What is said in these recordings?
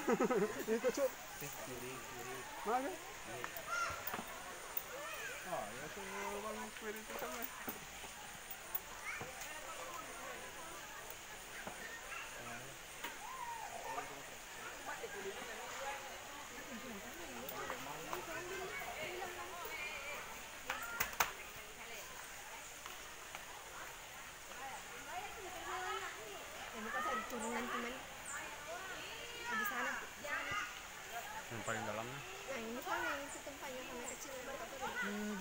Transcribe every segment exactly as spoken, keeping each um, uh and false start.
Ikut cuk. Mana? Ah, ya tu bang kiri tu sana. Turun nanti man di sana. Yang paling dalamnya. Nah ini sana yang itu tempatnya sama kecil baru turun.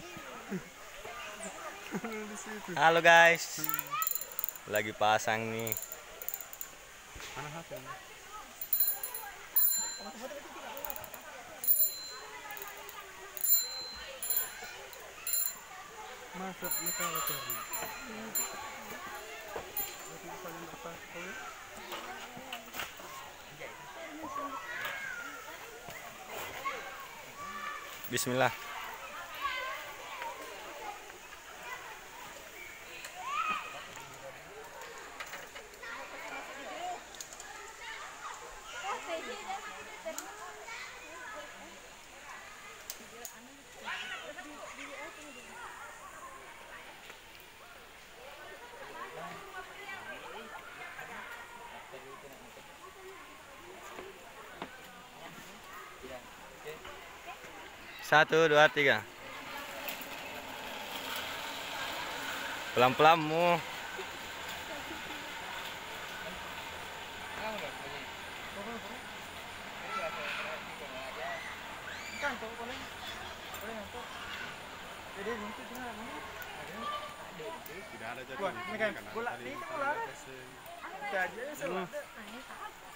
Di situ. Halo guys, lagi pasang nih. Mana hasil? Masuk mereka cari. Nanti paling atas kau ya. Bismillah. Satu, dua, tiga. Pelan-pelan mu. Tidak ada jadi. Wah, ini kan bola ini bola. Kita aja selesai.